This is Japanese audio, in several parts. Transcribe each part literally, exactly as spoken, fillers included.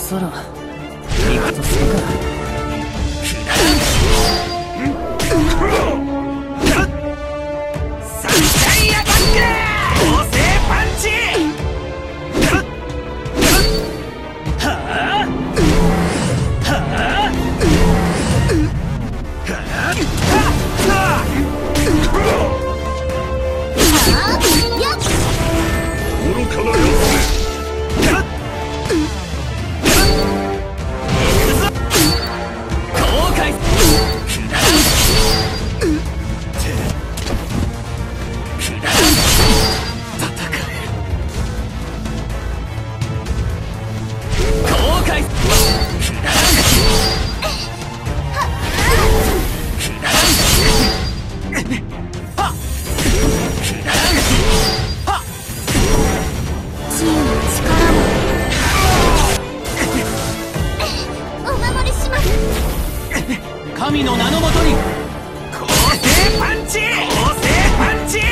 そろ行くとするか。 神の名のもとに構成パンチ、構成パンチ、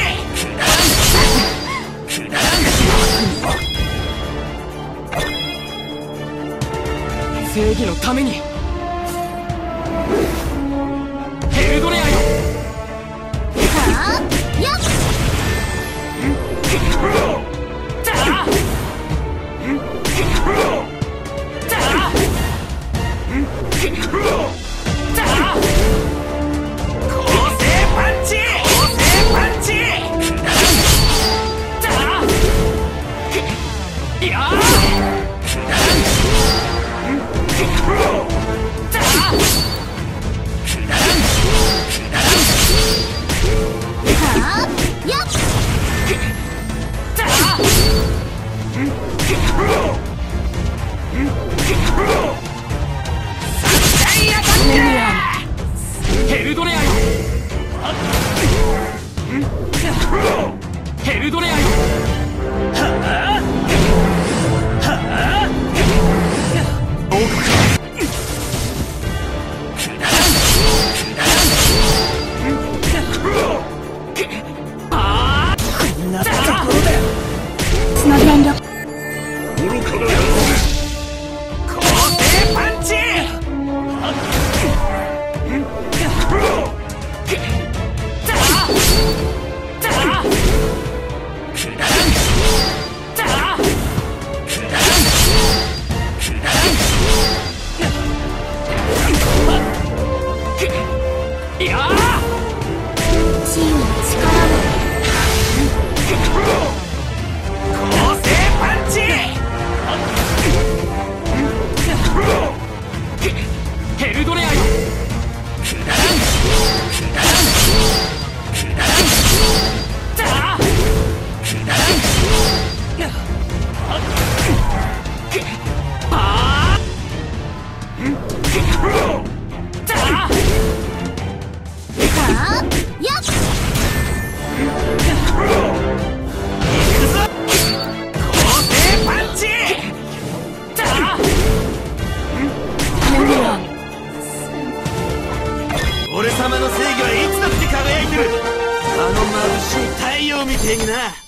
正義のためにヘルドレアよ。ヘルドレアよ。ヘルドレアよ。 つなぎ力ヘルドレアよ。俺様の正義はいつだって輝いてる。あの眩しい太陽みてえにな。